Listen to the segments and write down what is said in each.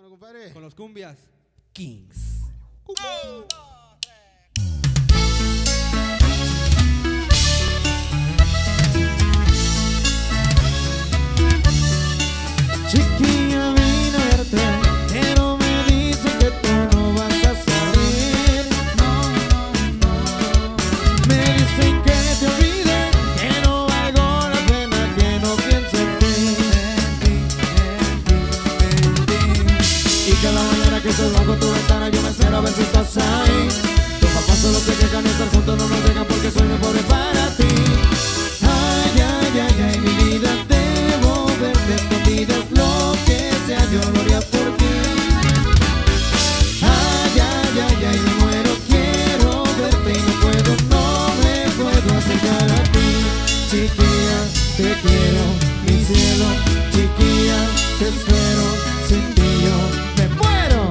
Vámonos, compadre. Con los cumbias Kings. Chiquilla, vine a verte, pero me dicen que tú no vas a salir. Me dicen que te olvide, que no valgo la pena, que no pienso en ti. Y cada mañana que estoy bajo tu ventana yo me espero a ver si estás ahí. Tus papás solo se quejan y estar juntos no nos dejan porque soy muy pobre para ti. Ay, ay, ay, ay, mi vida, debo verte escondidas, lo que sea yo lo haría por ti. Ay, ay, ay, ay, me muero, quiero verte y no me puedo acercar a ti. Chiquilla, te quiero, mi cielo, chiquilla, te espero, sin ti yo me muero.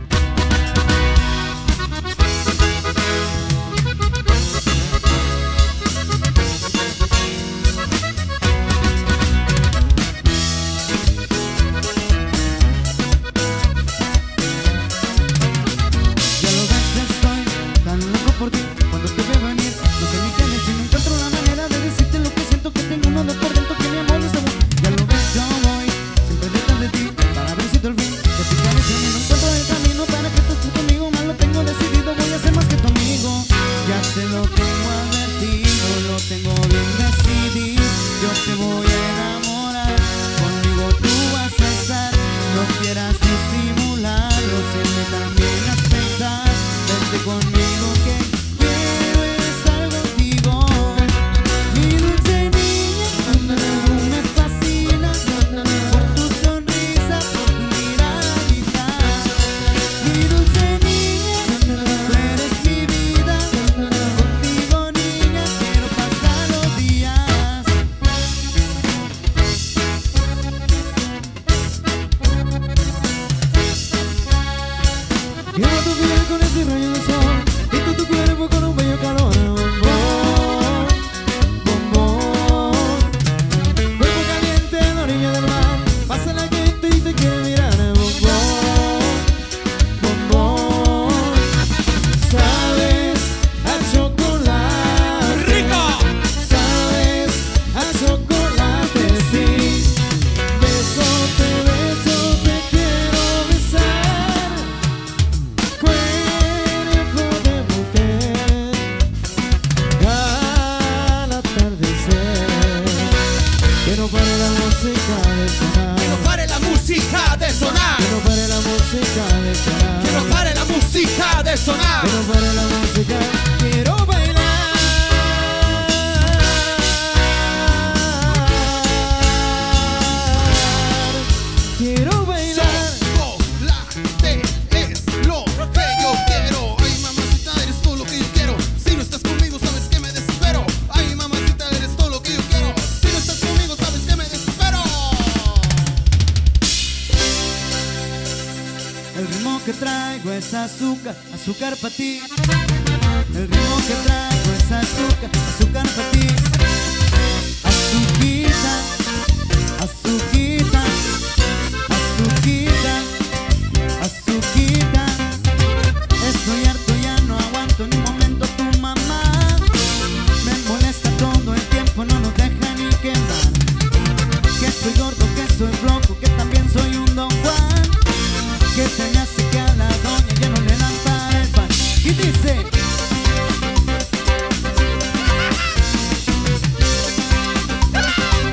Por ti, cuando te veo venir, no sé ni quién es y no encuentro la manera de decirte lo que siento, que tengo un olor por dentro que mi amor es amor. Ya lo ves, yo voy siempre detrás de ti para ver si te olvido. Que si quieres y no encuentro el camino para que tú estés conmigo, más lo tengo decidido, voy a ser más que tu amigo. Ya te lo tengo advertido, lo tengo bien decidido. Yo te voy a enamorar, conmigo tú vas a estar. No quieras disimularlo, siempre también has pensar. Vente conmigo que quiero estar contigo. Mi dulce niña, tú me fascinas por tu sonrisa, por tu mirada linda. Mi dulce niña, tú eres mi vida. Contigo niña, quiero pasar los días. Quiero tu piel con ese rayo de sol y tú tu cuerpo con un bello calor. Bombón, bombón, cuerpo caliente en la orilla del mar. Pasa la gente y te quiere mirar. Bombón, bombón, sabes a chocolate. ¡Rico! Sabes a chocolate, sí. Beso, te quiero besar. Cuerpo de mujer al atardecer. Que no pare la música de sonar. Que no pare la música de sonar. Que no pare la música de sonar. Que no pare la música de sonar. Que no pare la música. Quiero bailar. Quiero bailar. Chocolate es lo que yo quiero. Ay, mamacita, eres todo lo que yo quiero. Si no estás conmigo, sabes que me desespero. Ay, mamacita, eres todo lo que yo quiero. Si no estás conmigo, sabes que me desespero. El ritmo que traigo es azúcar, azúcar para ti. El ritmo que traigo es azúcar, azúcar para ti. Azuquita, azuquita, azuquita, azuquita. Estoy harto, ya no aguanto ni un momento tu mamá. Me molesta todo el tiempo, no nos deja ni quedar. Que soy gordo, que soy flojo, que también soy un Don Juan. Que se me hace que a la doña ya no le dan para el pan. Y dice: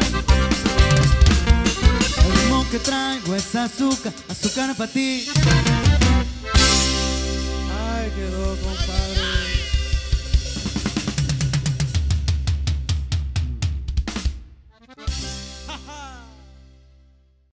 el ritmo que traigo es azúcar, azúcar para ti.